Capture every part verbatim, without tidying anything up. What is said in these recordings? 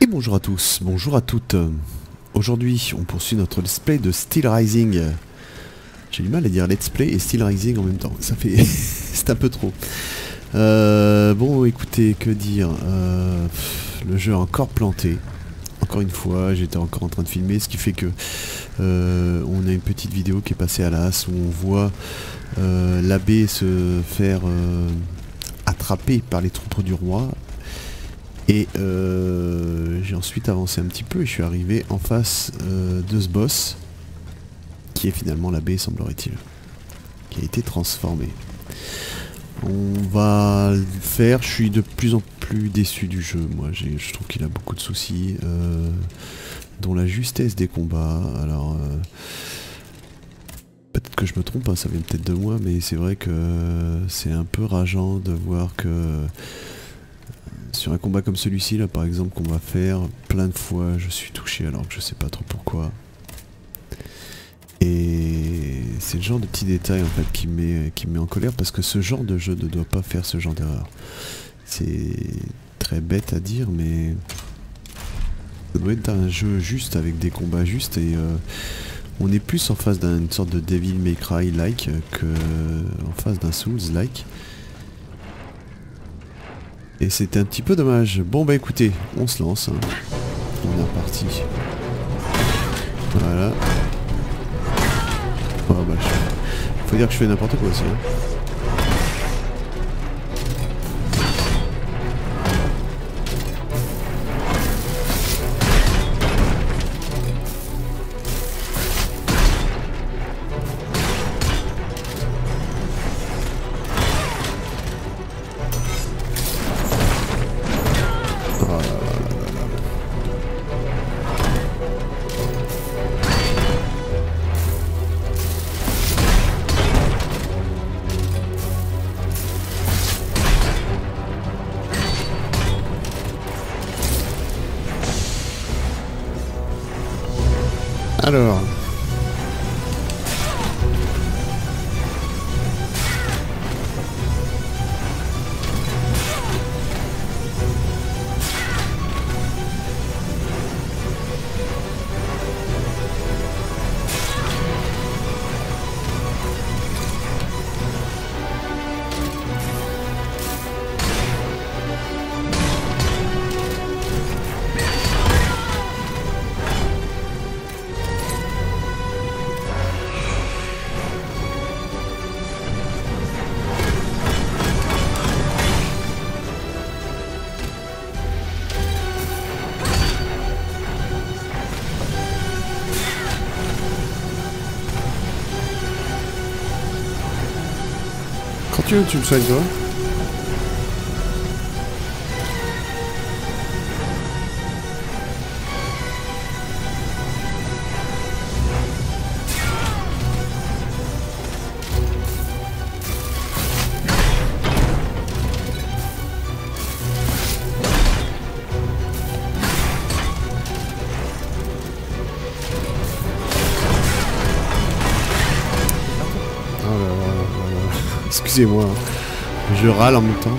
Et bonjour à tous, bonjour à toutes. Aujourd'hui, on poursuit notre let's play de Steel Rising. J'ai du mal à dire let's play et Steel Rising en même temps. Ça fait... c'est un peu trop. Euh, bon, écoutez, que dire euh, le jeu a encore planté. Encore une fois, j'étais encore en train de filmer, ce qui fait que euh, on a une petite vidéo qui est passée à l'as où on voit euh, l'abbé se faire euh, attraper par les troupes du roi. Et euh, j'ai ensuite avancé un petit peu et je suis arrivé en face euh, de ce boss, qui est finalement l'abbé, semblerait-il, qui a été transformé. On va le faire, je suis de plus en plus déçu du jeu, moi je trouve qu'il a beaucoup de soucis, euh, dont la justesse des combats. Alors euh, peut-être que je me trompe, hein, ça vient peut-être de moi, mais c'est vrai que c'est un peu rageant de voir que sur un combat comme celui-ci, là par exemple, qu'on va faire, plein de fois je suis touché alors que je sais pas trop pourquoi. Et c'est le genre de petits détails en fait qui me met, qui me met en colère, parce que ce genre de jeu ne doit pas faire ce genre d'erreur. C'est très bête à dire, mais ça doit être un jeu juste avec des combats justes, et euh, on est plus en face d'une sorte de Devil May Cry like que en face d'un Souls like. Et c'était un petit peu dommage. Bon bah écoutez, on se lance. Hein. On est reparti. Voilà. Oh bah je... faut dire que je fais n'importe quoi aussi. Hein. Alors... Quand tu veux, tu me soignes toi. Excusez-moi, je râle en même temps.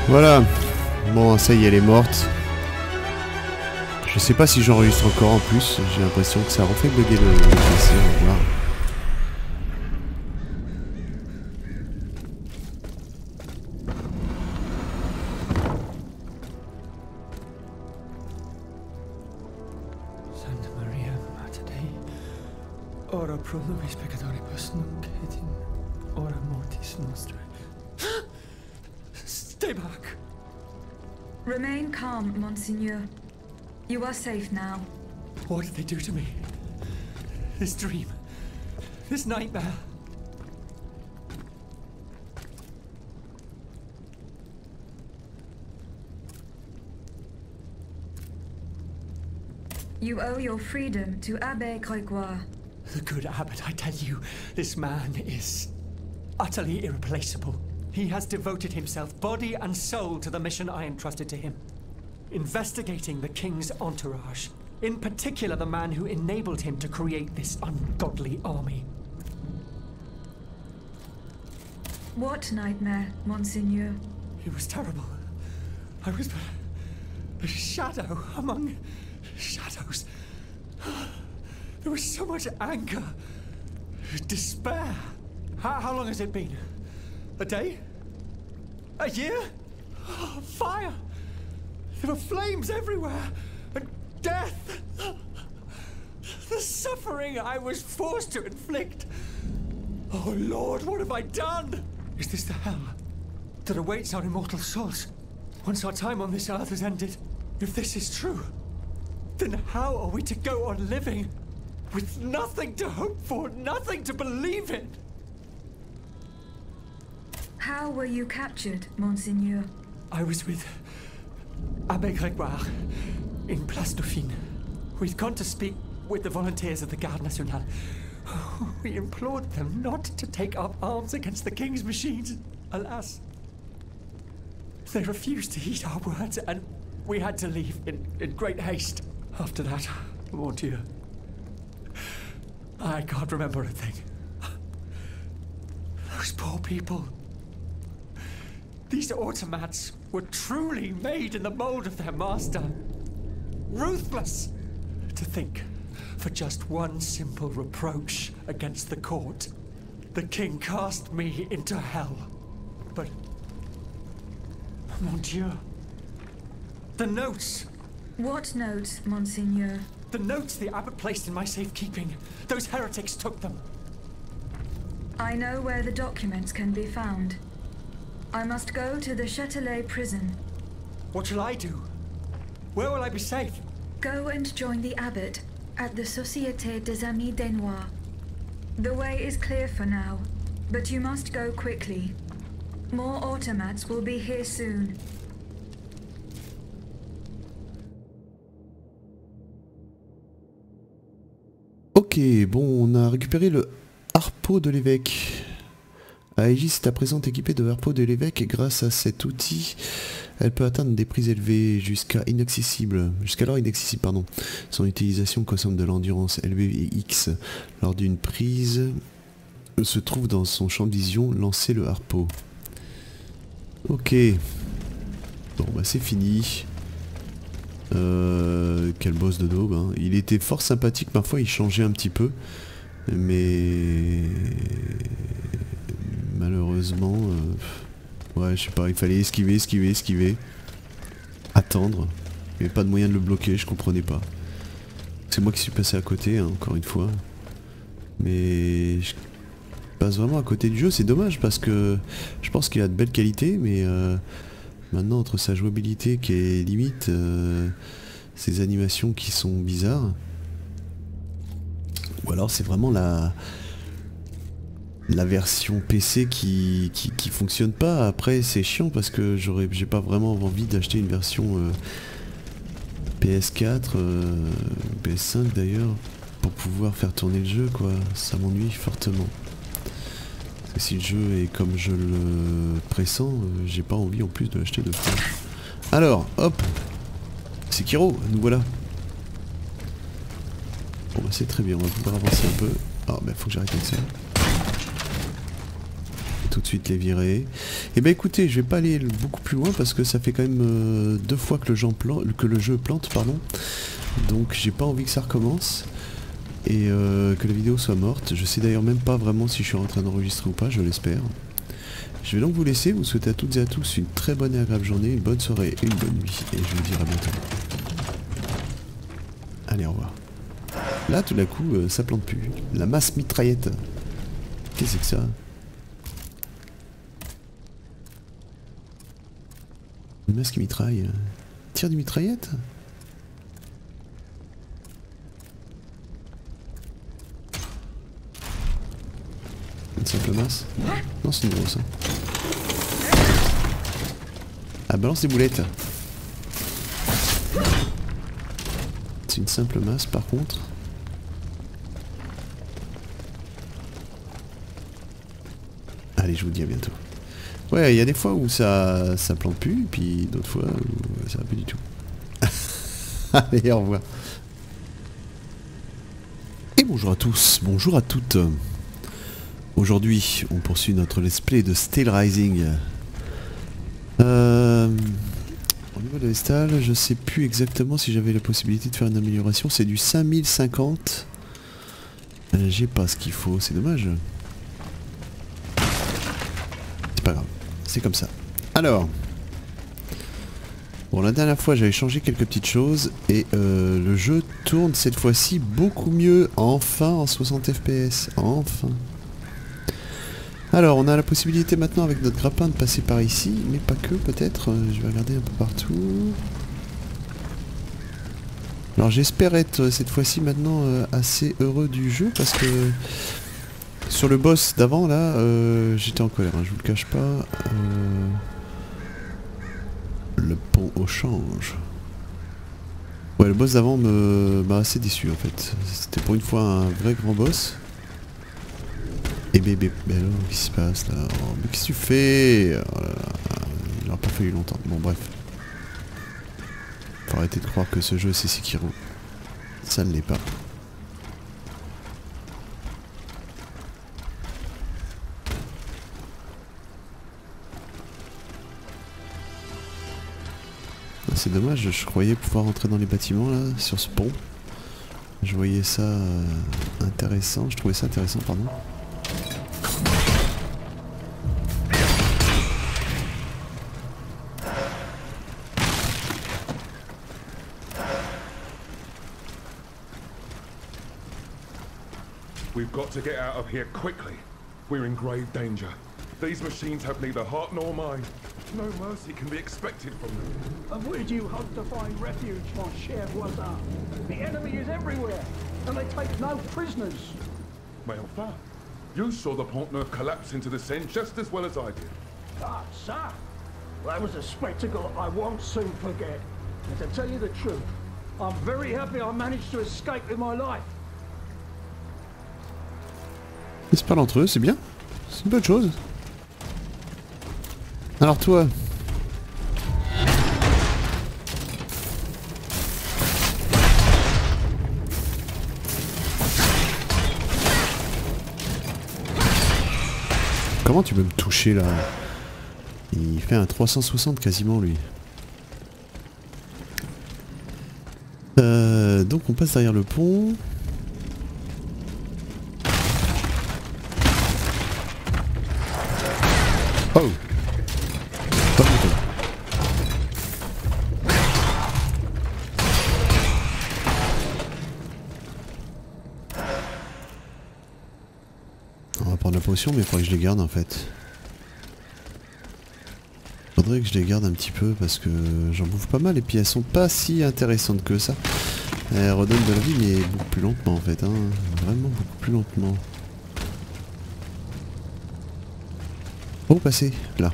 Voilà. Bon, ça y est, elle est morte. Je sais pas si j'enregistre encore en plus. J'ai l'impression que ça a refait bugger le, le P C. On va voir. Santa Maria Mater Dei, ora pro nobis peccatoribus nunc et in hora mortis nostrae. Stay back! Remain calm, Monseigneur. You are safe now. What did they do to me? This dream, this nightmare. You owe your freedom to Abbe Grégoire. The good abbot, I tell you, this man is utterly irreplaceable. He has devoted himself body and soul to the mission I entrusted to him. Investigating the king's entourage. In particular, the man who enabled him to create this ungodly army. What nightmare, Monseigneur? It was terrible. I was but a shadow among shadows. There was so much anger, despair. How, how long has it been? A day? A year? Oh, fire! There were flames everywhere, and death! The suffering I was forced to inflict! Oh Lord, what have I done? Is this the hell that awaits our immortal souls once our time on this earth has ended? If this is true, then how are we to go on living with nothing to hope for, nothing to believe in? How were you captured, Monseigneur? I was with Abbe Grégoire in Place Dauphine. We'd gone to speak with the volunteers of the Garde Nationale. We implored them not to take up arms against the king's machines. Alas, they refused to heed our words, and we had to leave in, in great haste. After that, mon Dieu, I can't remember a thing. Those poor people. These automats were truly made in the mold of their master. Ruthless! To think, for just one simple reproach against the court, the king cast me into hell. But, mon Dieu, the notes! What notes, Monseigneur? The notes the abbot placed in my safekeeping. Those heretics took them. I know where the documents can be found. I must go to the Châtelet prison. What shall I do? Where will I be safe? Go and join the abbot at the Société des Amis des Noirs. The way is clear for now, but you must go quickly. More automats will be here soon. Ok, bon, on a récupéré le harpeau de l'évêque. Aegis est à présent équipée de harpeau de l'évêque et grâce à cet outil, elle peut atteindre des prises élevées jusqu'à inaccessible, jusqu'alors inaccessible, pardon. Son utilisation consomme de l'endurance L V et X. Lors d'une prise, se trouve dans son champ de vision, lancer le harpeau. Ok. Bon bah c'est fini. Euh, quel boss de daube, hein. Il était fort sympathique, parfois il changeait un petit peu. Mais... malheureusement... Euh... ouais je sais pas, il fallait esquiver, esquiver, esquiver. Attendre. Il n'y avait pas de moyen de le bloquer, je comprenais pas. C'est moi qui suis passé à côté, hein, encore une fois. Mais... je passe vraiment à côté du jeu, c'est dommage parce que... je pense qu'il a de belles qualités, mais... Euh... maintenant, entre sa jouabilité qui est limite, euh, ses animations qui sont bizarres, ou alors c'est vraiment la la version P C qui, qui, qui fonctionne pas. Après c'est chiant parce que j'aurais j'ai pas vraiment envie d'acheter une version euh, P S quatre, euh, P S cinq d'ailleurs, pour pouvoir faire tourner le jeu quoi. Ça m'ennuie fortement. Si le jeu est comme je le pressens, euh, j'ai pas envie en plus de l'acheter deux fois. Alors, hop, Sekiro, nous voilà. Bon bah c'est très bien, on va pouvoir avancer un peu. Ah bah faut que j'arrête avec ça. tout de suite les virer. Et ben écoutez, je vais pas aller beaucoup plus loin parce que ça fait quand même euh, deux fois que le, jeu plante, que le jeu plante, pardon. Donc j'ai pas envie que ça recommence et euh, que la vidéo soit morte. Je sais d'ailleurs même pas vraiment si je suis en train d'enregistrer ou pas, je l'espère. Je vais donc vous laisser, vous souhaiter à toutes et à tous une très bonne et agréable journée, une bonne soirée et une bonne nuit. Et je vous dis à bientôt. Allez, au revoir. Là, tout d'un coup, euh, ça plante plus. La masse mitraillette. Qu'est-ce que c'est que ça? Une masse qui mitraille. Tire du mitraillette? Une simple masse? Non, c'est une grosse. Hein. Ah, balance des boulettes. C'est une simple masse par contre. Allez, je vous dis à bientôt. Ouais, il y a des fois où ça, ça plante plus, puis d'autres fois où ça va plus du tout. Allez, au revoir. Et bonjour à tous, bonjour à toutes. Aujourd'hui, on poursuit notre let's play de Steel Rising. Euh, au niveau de l'install, je sais plus exactement si j'avais la possibilité de faire une amélioration. C'est du cinq mille cinquante. Euh, J'ai pas ce qu'il faut, c'est dommage. C'est pas grave, c'est comme ça. Alors, bon, la dernière fois j'avais changé quelques petites choses et euh, le jeu tourne cette fois-ci beaucoup mieux. Enfin en soixante F P S, enfin. Alors, on a la possibilité maintenant avec notre grappin de passer par ici, mais pas que, peut-être. Je vais regarder un peu partout. Alors, j'espère être cette fois-ci maintenant euh, assez heureux du jeu, parce que sur le boss d'avant, là, euh, j'étais en colère, hein, je vous le cache pas. Euh, le pont au change. Ouais, le boss d'avant me m'a assez déçu, en fait. C'était pour une fois un vrai grand boss. Et bébé, mais alors, qu'est-ce qui se passe là? Oh, mais qu'est-ce que tu fais? Oh là là, il n'aura pas fallu longtemps. Bon, bref. Faut arrêter de croire que ce jeu c'est Sekiro. Ça ne l'est pas. C'est dommage, je croyais pouvoir entrer dans les bâtiments là, sur ce pont. Je voyais ça euh, intéressant, je trouvais ça intéressant, pardon. We've got to get out of here quickly. We're in grave danger. These machines have neither heart nor mind. No mercy can be expected from them. And where do you hope to find refuge, mon cher voisin? The enemy is everywhere, and they take no prisoners. Mais enfin, you saw the Pont Neuf collapse into the Seine just as well as I did. Ah, sir, that was a spectacle I won't soon forget. And to tell you the truth, I'm very happy I managed to escape with my life. Ils se parlent entre eux, c'est bien. C'est une bonne chose. Alors toi... Comment tu peux me toucher là? Il fait un trois cent soixante quasiment lui. Euh, donc on passe derrière le pont. Oh! Pas bon. On va prendre la potion, mais il faudrait que je les garde en fait. Faudrait que je les garde un petit peu parce que j'en bouffe pas mal et puis elles sont pas si intéressantes que ça. Elles redonnent de la vie mais beaucoup plus lentement en fait, hein. Vraiment beaucoup plus lentement. Où passer? Là.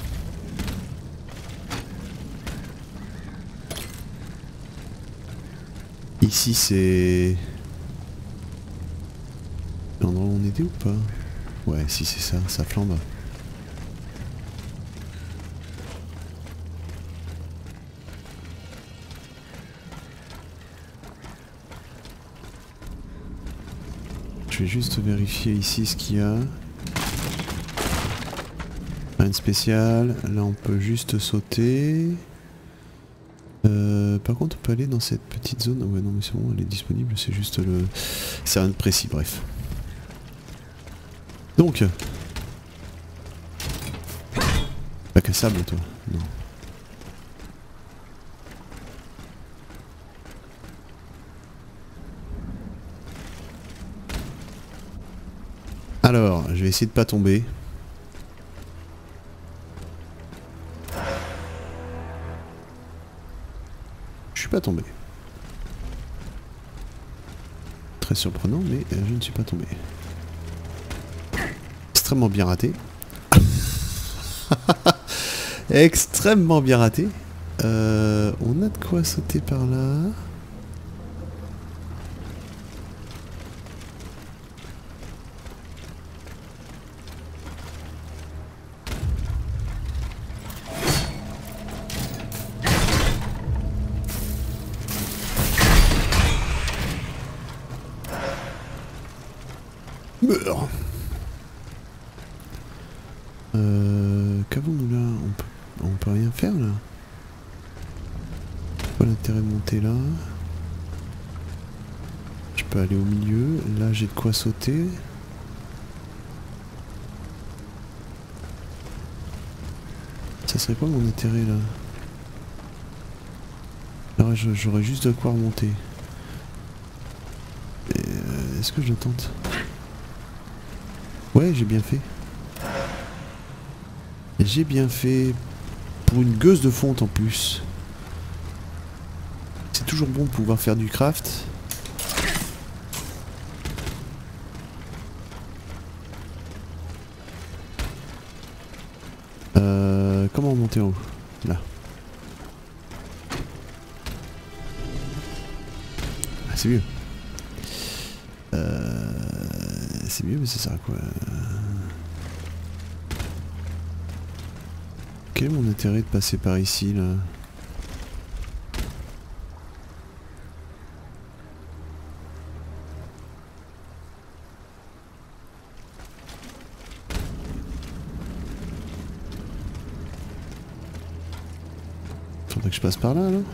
Ici c'est... L'endroit où on était ou pas? Ouais, si c'est ça, ça flambe. Je vais juste vérifier ici ce qu'il y a. Rien de spécial. Là on peut juste sauter. Euh, par contre on peut aller dans cette petite zone. Ouais non mais c'est bon, elle est disponible, c'est juste le... C'est rien de précis, bref. Donc... Bac à sable toi? Non. Alors, je vais essayer de pas tomber. Je suis pas tombé. Très surprenant, mais euh, je ne suis pas tombé. Extrêmement bien raté. Extrêmement bien raté. Euh, on a de quoi sauter par là. Meurs. Euh, qu'avons-nous là? On peut, on peut rien faire là. Pas l'intérêt de monter là. Je peux aller au milieu. Là j'ai de quoi sauter. Ça serait quoi mon intérêt là? Alors j'aurais juste de quoi remonter. Euh, Est-ce que je le tente? Ouais, j'ai bien fait. J'ai bien fait. Pour une gueuse de fonte en plus. C'est toujours bon de pouvoir faire du craft. Euh, comment monter en haut? Là. Ah, c'est mieux. Euh, c'est mieux, mais c'est ça quoi. Quel est mon intérêt de passer par ici là? Faudrait que je passe par là alors?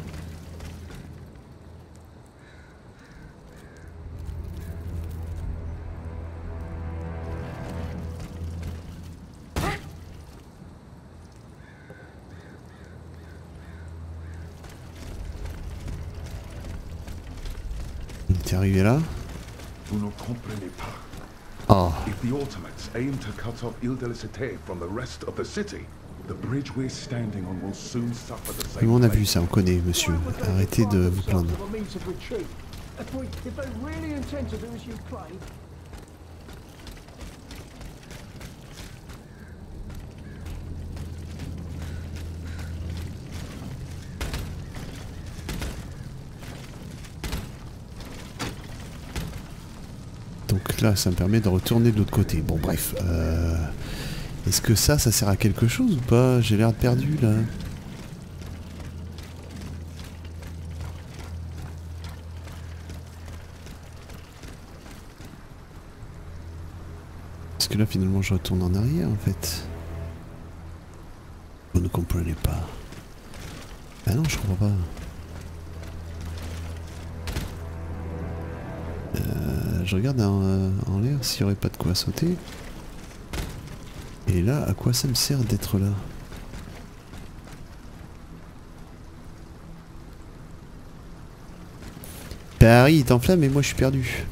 T'es arrivé là? Vous ne comprenez pas. Oh. If the Automates aim to cut off Ile de la Cité from the rest of the city, the bridge we're standing on will soon suffer the same. Mais on a vu ça, on connaît, monsieur. Arrêtez de vous plaindre. Donc là, ça me permet de retourner de l'autre côté. Bon, bref. Euh, Est-ce que ça, ça sert à quelque chose ou pas? J'ai l'air perdu, là. Parce que là, finalement, je retourne en arrière, en fait. Vous ne comprenez pas. Ah non, je comprends pas. Euh, je regarde en, euh, en l'air s'il n'y aurait pas de quoi sauter. Et là, à quoi ça me sert d'être là? Paris il t'enflamme et moi je suis perdu.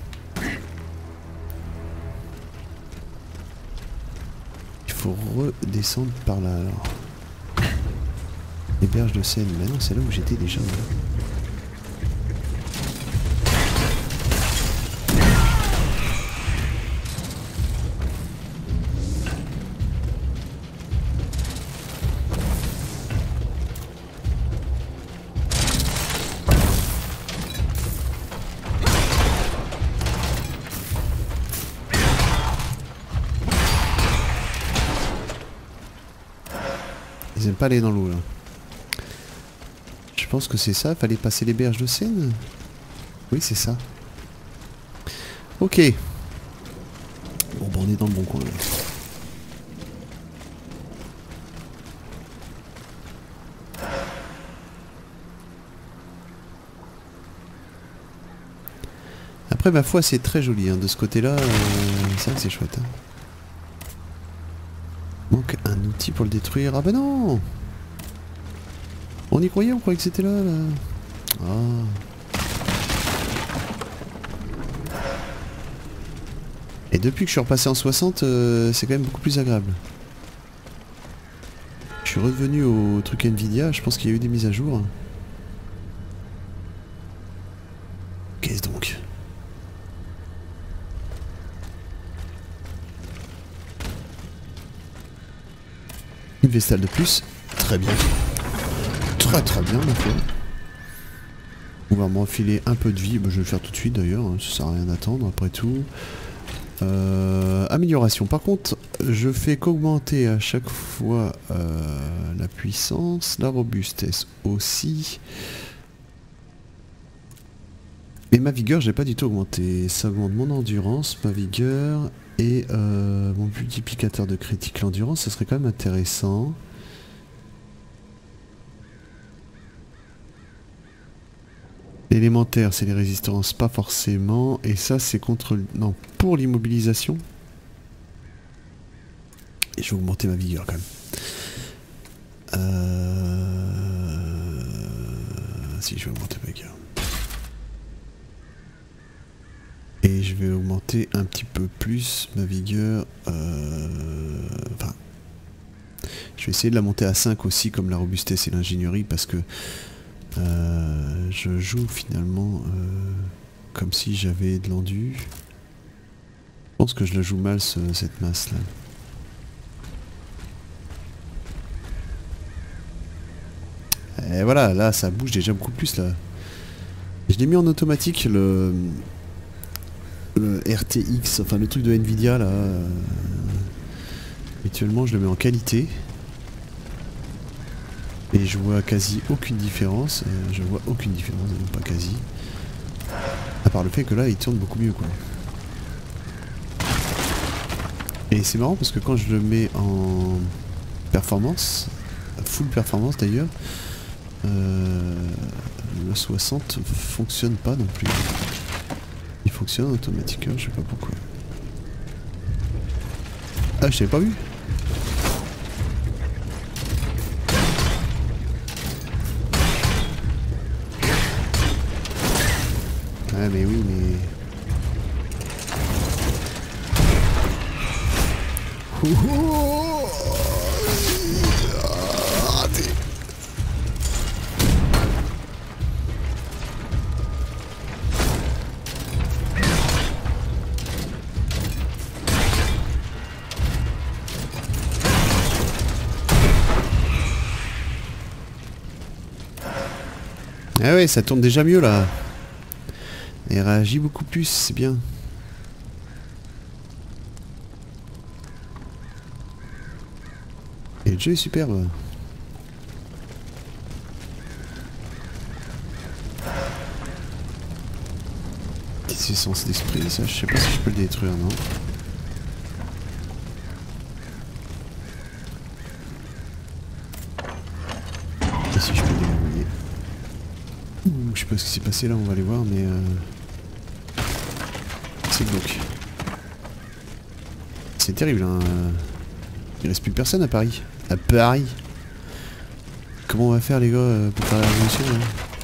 Il faut redescendre par là alors. Les berges de Seine, mais non c'est là où j'étais déjà. Ils aiment pas aller dans l'eau là. Je pense que c'est ça, fallait passer les berges de Seine. Oui c'est ça. Ok. Bon bah on est dans le bon coin là. Après ma foi c'est très joli hein. De ce côté là, euh, c'est vrai que c'est chouette. Hein. Manque un outil pour le détruire. Ah bah non. On y croyait, on croyait que c'était là, là. Ah. Et depuis que je suis repassé en soixante, euh, c'est quand même beaucoup plus agréable. Je suis revenu au truc Nvidia, je pense qu'il y a eu des mises à jour. Qu'est-ce donc? Une vestale de plus, très bien. Très très bien ma foi. On va m'enfiler un peu de vie, bah, je vais le faire tout de suite d'ailleurs, hein, ça sert à rien d'attendre après tout. Euh, amélioration, par contre je fais qu'augmenter à chaque fois euh, la puissance, la robustesse aussi. Et ma vigueur j'ai pas du tout augmenté, ça augmente mon endurance, ma vigueur et euh, mon multiplicateur de critique. L'endurance ça serait quand même intéressant. Élémentaire, c'est les résistances, pas forcément. Et ça, c'est contre... Non, pour l'immobilisation. Et je vais augmenter ma vigueur quand même. Euh... Si, je vais augmenter ma vigueur. Et je vais augmenter un petit peu plus ma vigueur. Euh... Enfin... Je vais essayer de la monter à cinq aussi, comme la robustesse et l'ingénierie, parce que... Euh, je joue finalement euh, comme si j'avais de l'endu. Je pense que je la joue mal ce, cette masse là. Et voilà, là ça bouge déjà beaucoup plus là. Je l'ai mis en automatique le, le R T X, enfin le truc de Nvidia là. Euh, habituellement je le mets en qualité. Et je vois quasi aucune différence, euh, je vois aucune différence, non pas quasi. À part le fait que là il tourne beaucoup mieux quoi. Et c'est marrant parce que quand je le mets en performance, full performance d'ailleurs, euh, le soixante fonctionne pas non plus. Il fonctionne automatiquement, je sais pas pourquoi. Ah je t'avais pas vu. Ah mais oui mais... Ouh, raté. Ah ouais ça tourne déjà mieux là. Et réagit beaucoup plus, c'est bien. Et le jeu est superbe. Qu'est-ce que c'est sens d'esprit ça? Je sais pas si je peux le détruire, non? Et si je peux le déverrouiller? Ouh, je sais pas ce qui s'est passé là, on va aller voir, mais... Euh... C'est glauque. C'est terrible, hein. Il reste plus personne à Paris. À Paris. Comment on va faire les gars pour faire la révolution là?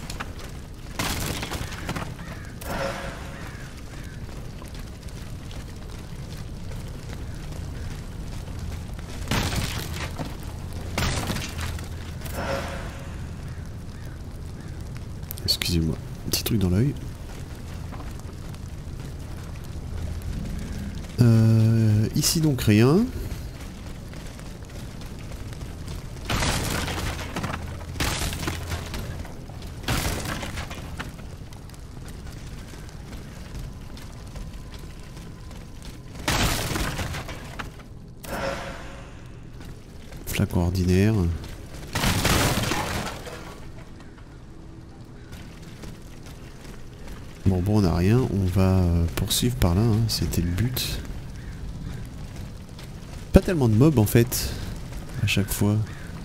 Excusez-moi, un petit truc dans l'œil. Euh, ici donc rien. Flacon ordinaire. Bon bon on n'a rien, on va poursuivre par là, hein. C'était le but. Pas tellement de mobs en fait, à chaque fois.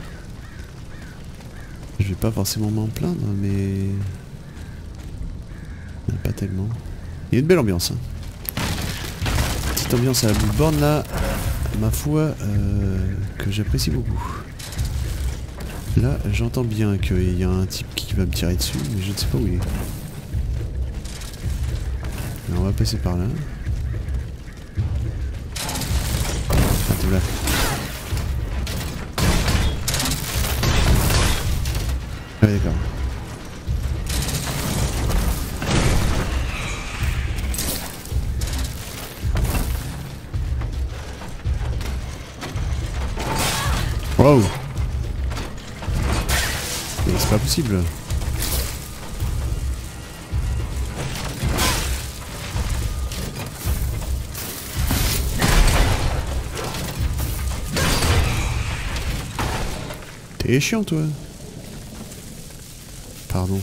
Je vais pas forcément m'en plaindre, mais... Pas tellement. Il y a une belle ambiance. Hein. Petite ambiance à la Bloodborne là, ma foi, euh, que j'apprécie beaucoup. Là, j'entends bien qu'il y a un type qui va me tirer dessus, mais je ne sais pas où il est. Alors, on va passer par là. Ah, tout là. Ah, d'accord. Wow. Mais c'est pas possible. T'es chiant toi. Pardon.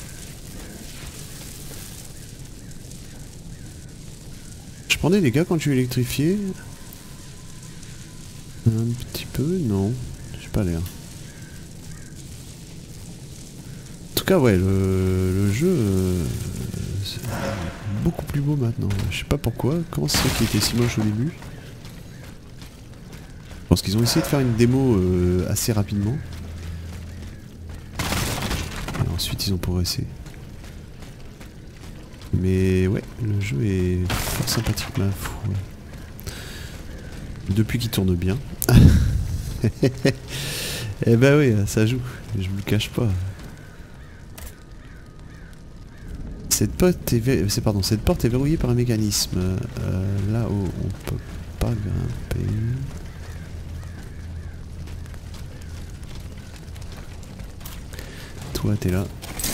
Je prends des dégâts quand je suis électrifié. Un petit peu, non. J'ai pas l'air. En tout cas, ouais, le, le jeu euh, c'est beaucoup plus beau maintenant. Je sais pas pourquoi. Comment c'est qu'il était si moche au début? Je pense qu'ils ont essayé de faire une démo euh, assez rapidement. Et ensuite, ils ont progressé. Mais ouais, le jeu est fort sympathique, ma foi. Depuis qu'il tourne bien. Eh ben oui, ça joue, je vous le cache pas. Cette porte est, c'est, pardon, cette porte est verrouillée par un mécanisme. Euh, là où on peut pas grimper. Toi t'es là.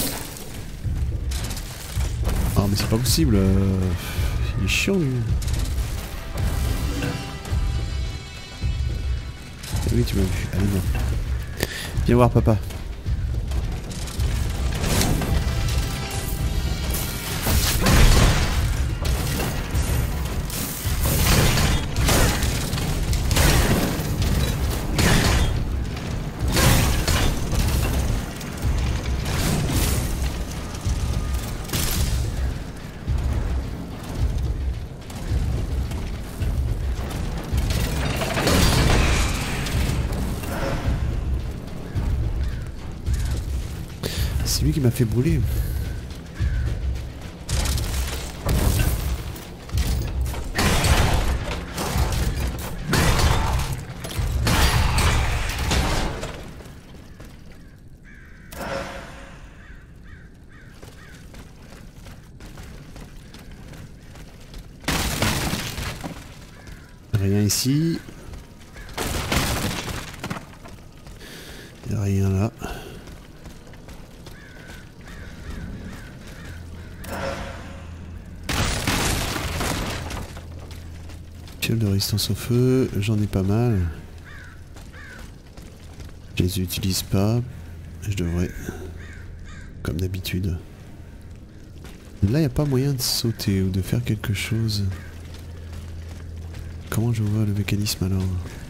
Ah mais c'est pas possible. Euh, il est chiant lui. Oui, tu m'as vu. Allez, viens. Viens voir, papa. C'est lui qui m'a fait brûler. Rien ici. Il n'y a rien là. Fiole de résistance au feu, j'en ai pas mal. Je les utilise pas. Je devrais. Comme d'habitude. Là, il n'y a pas moyen de sauter ou de faire quelque chose. Comment je vois le mécanisme alors?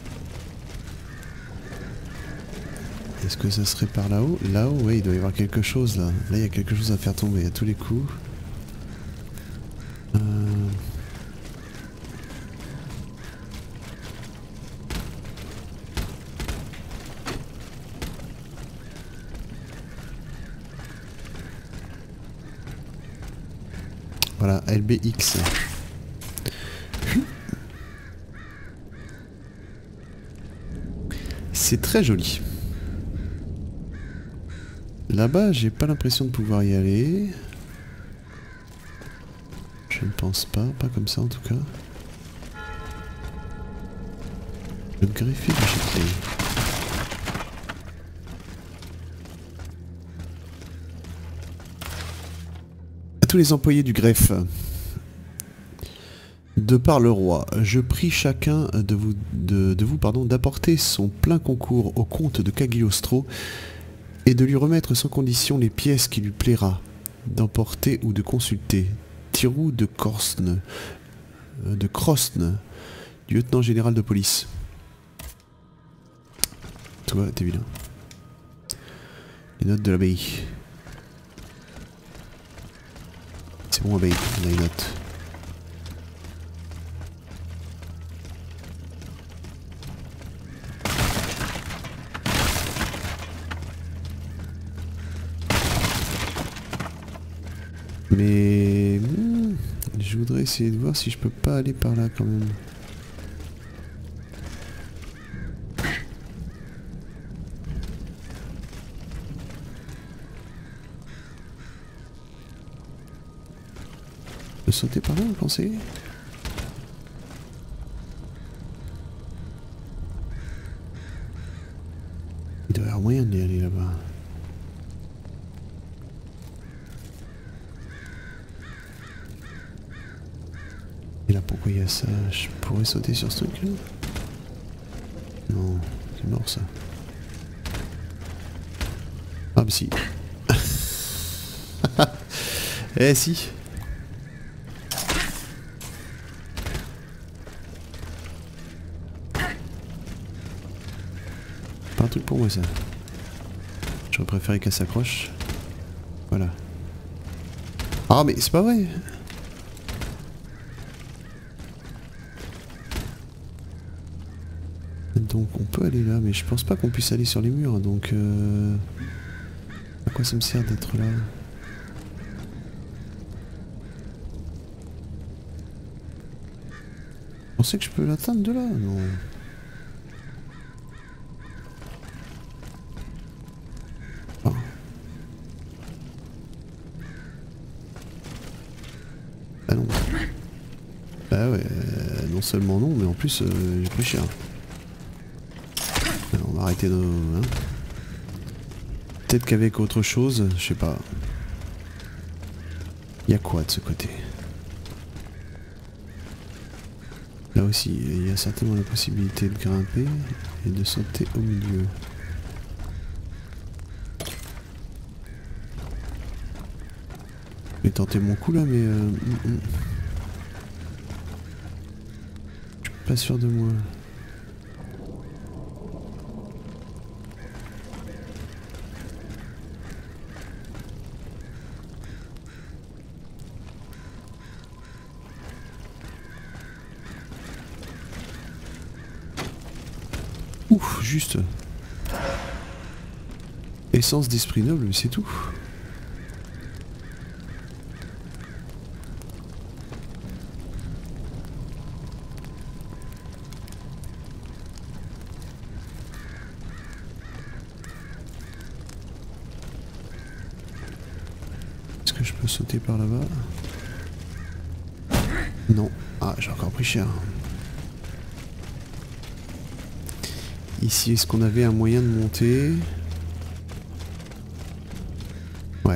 Est-ce que ça serait par là-haut? Là-haut, ouais, il doit y avoir quelque chose là. Là, il y a quelque chose à faire tomber à tous les coups. Euh... Voilà, L B X. C'est très joli. Là-bas, j'ai pas l'impression de pouvoir y aller. Je ne pense pas, pas comme ça en tout cas. Le greffier de Jet-Li. À tous les employés du greffe. De par le roi, je prie chacun de vous, de, de vous pardon, d'apporter son plein concours au comte de Cagliostro et de lui remettre sans condition les pièces qui lui plaira d'emporter ou de consulter. Tirou de Korsne, de Krosne, lieutenant général de police. Toi, t'es vilain. Les notes de l'abbaye. C'est Bon, bah, on a une note. Mais hmm, je voudrais essayer de voir si je peux pas aller par là quand même. Je peux sauter par là, vous pensez? Il doit y avoir moyen d'y aller là-bas. Et là, pourquoi il y a ça? Je pourrais sauter sur ce truc là? Non, c'est mort ça. Ah bah si. Eh si. Pas un truc pour moi ça. J'aurais préféré qu'elle s'accroche. Voilà. Ah mais c'est pas vrai. Donc on peut aller là, mais je pense pas qu'on puisse aller sur les murs, donc euh... à quoi ça me sert d'être là? Vous pensez que je peux l'atteindre de là? Non. Ah. Ah non. Bah ouais, euh, non seulement non, mais en plus euh, j'ai pris cher. Alors, on va arrêter de... Hein. Peut-être qu'avec autre chose, je sais pas. Il y a quoi de ce côté? Là aussi, il y a certainement la possibilité de grimper et de sauter au milieu. Je vais tenter mon coup là, mais... Euh, mm, mm. Je suis pas sûr de moi. Ouf, juste. Essence d'esprit noble, c'est tout. Est-ce que je peux sauter par là-bas? Non. Ah, j'ai encore pris cher. Ici, est-ce qu'on avait un moyen de monter? Ouais.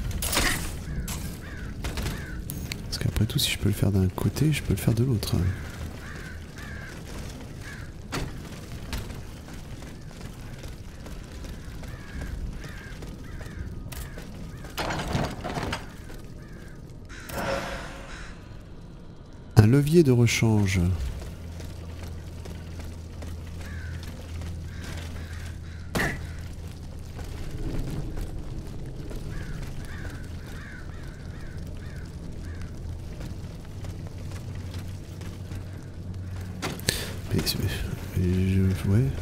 Parce qu'après tout, si je peux le faire d'un côté, je peux le faire de l'autre. Un levier de rechange. Je... Ouais.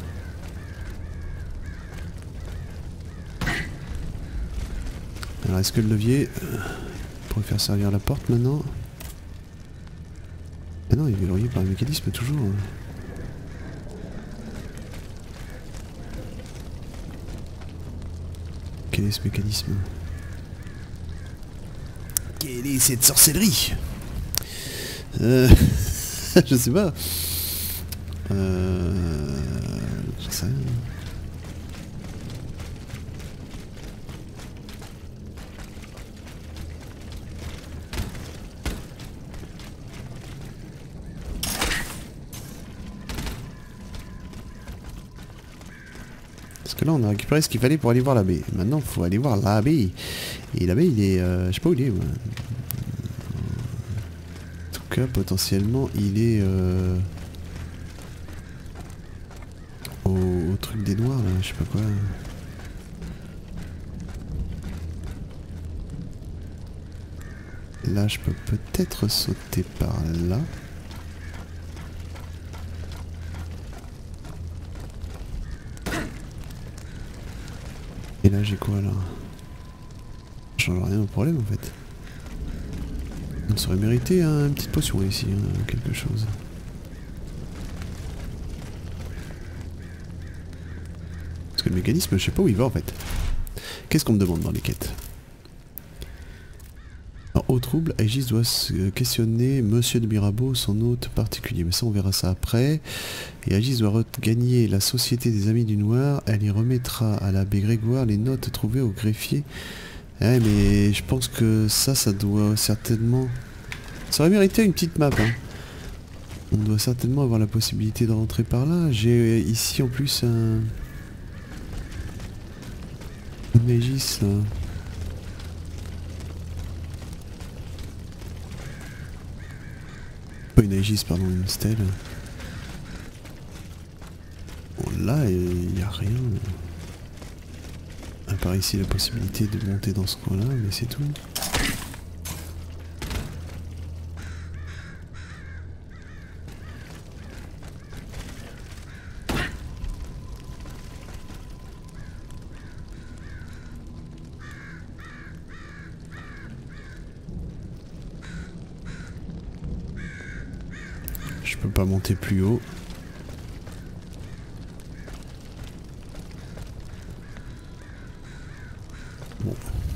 Alors est-ce que le levier euh, pourrait faire servir la porte maintenant? Ah non, il est verrouillé par le mécanisme toujours. Quel est ce mécanisme? Quelle est cette sorcellerie? euh, Je sais pas. Euh... J'en sais rien. Parce que là on a récupéré ce qu'il fallait pour aller voir l'abbé. Maintenant il faut aller voir l'abbé. Et l'abbé il est... Euh, je sais pas où il est. Ouais. En tout cas potentiellement il est... Euh... Au, au truc des noirs là, je sais pas quoi. là je peux peut-être sauter par là. Et là j'ai quoi là? Ça change rien au problème en fait. On serait mérité hein, une petite potion ici, hein, quelque chose. Parce que le mécanisme, je sais pas où il va en fait. Qu'est-ce qu'on me demande dans les quêtes? Alors, au trouble, Aegis doit se questionner Monsieur de Mirabeau, son hôte particulier. Mais ça, on verra ça après. Et Aegis doit regagner la Société des Amis du Noir. Elle y remettra à l'abbé Grégoire les notes trouvées au greffier. Ouais, mais je pense que ça, ça doit certainement... Ça aurait mérité une petite map, hein. On doit certainement avoir la possibilité de rentrer par là. J'ai ici en plus un... Un Aegis, là. Pas une Aegis, pardon, une stèle. Bon, là, il n'y a rien. À part ici la possibilité de monter dans ce coin-là, mais c'est tout. Je peux pas monter plus haut. Bon.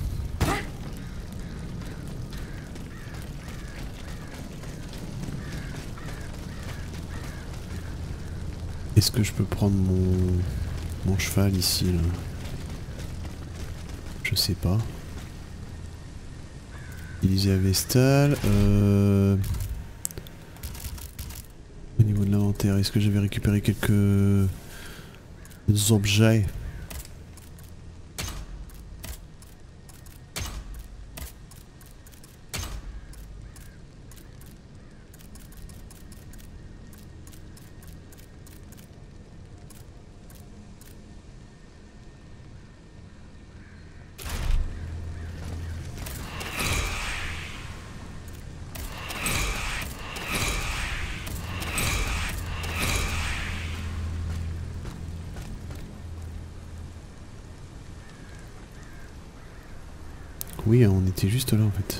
Est-ce que je peux prendre mon, mon cheval ici là? Je sais pas. Utiliser la Vestale. Euh... Au niveau de l'inventaire, est-ce que j'avais récupéré quelques objets? Oui, on était juste là en fait.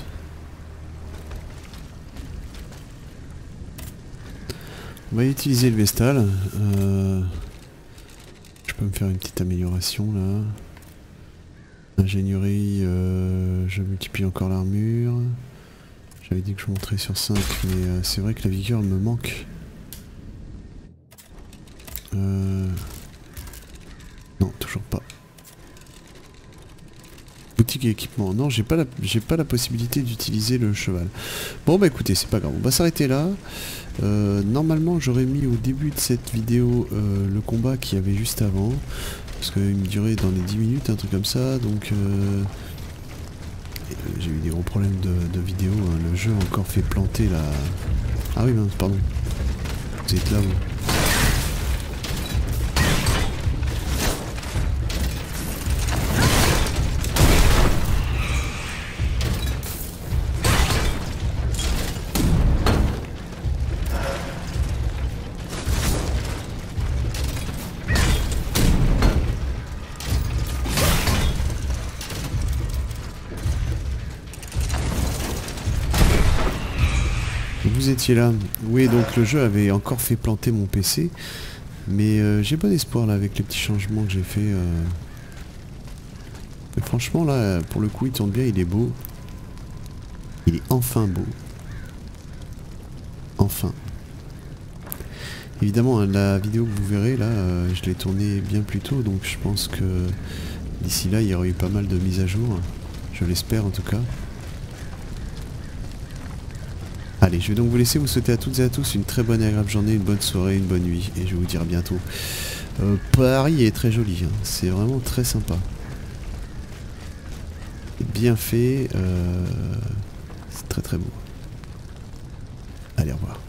On va utiliser le Vestal. Euh, je peux me faire une petite amélioration là. Ingénierie, euh, je multiplie encore l'armure. J'avais dit que je monterais sur cinq, mais euh, c'est vrai que la vigueur me manque. Euh... Non, toujours pas. Boutique et équipement. Non, j'ai pas la, j'ai pas la possibilité d'utiliser le cheval. Bon bah écoutez, c'est pas grave. On va s'arrêter là. Euh, normalement, j'aurais mis au début de cette vidéo euh, le combat qu'il y avait juste avant. Parce qu'il me durait dans les dix minutes, un truc comme ça. Donc euh, j'ai eu des gros problèmes de, de vidéo. Hein. Le jeu a encore fait planter la... Ah oui, mince, pardon. Vous êtes là, vous. Vous étiez là. Oui, donc le jeu avait encore fait planter mon P C. Mais euh, j'ai bon espoir là avec les petits changements que j'ai fait. Euh... Mais franchement là, pour le coup, il tourne bien, il est beau. Il est enfin beau. Enfin. Évidemment, hein, la vidéo que vous verrez là, euh, je l'ai tournée bien plus tôt. Donc je pense que d'ici là, il y aura eu pas mal de mises à jour. Je l'espère en tout cas. Allez, je vais donc vous laisser, vous souhaiter à toutes et à tous une très bonne et agréable journée, une bonne soirée, une bonne nuit, et je vais vous dire à bientôt. Euh, Paris est très joli, hein. C'est vraiment très sympa. Bien fait, euh, c'est très très beau. Allez, au revoir.